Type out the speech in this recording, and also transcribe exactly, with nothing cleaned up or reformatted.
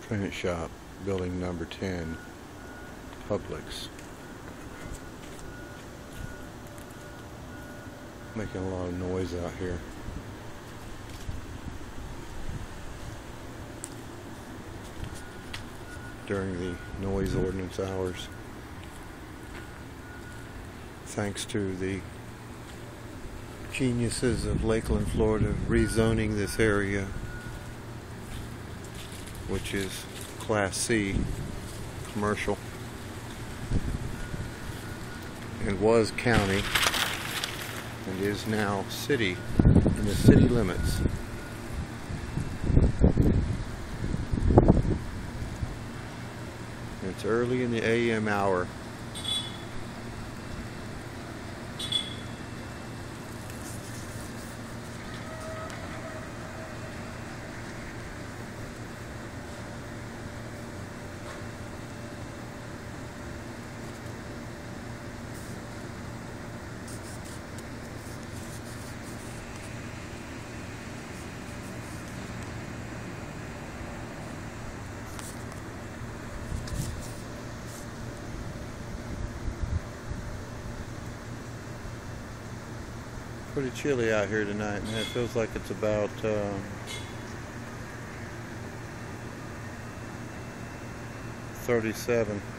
Print shop, building number ten, Publix. Making a lot of noise out here. During the noise ordinance hours. Thanks to the geniuses of Lakeland, Florida, rezoning this area, which is Class C commercial, and was county, and is now city, in the city limits. It's early in the A M hour. Pretty chilly out here tonight, man. It feels like it's about um, thirty-seven.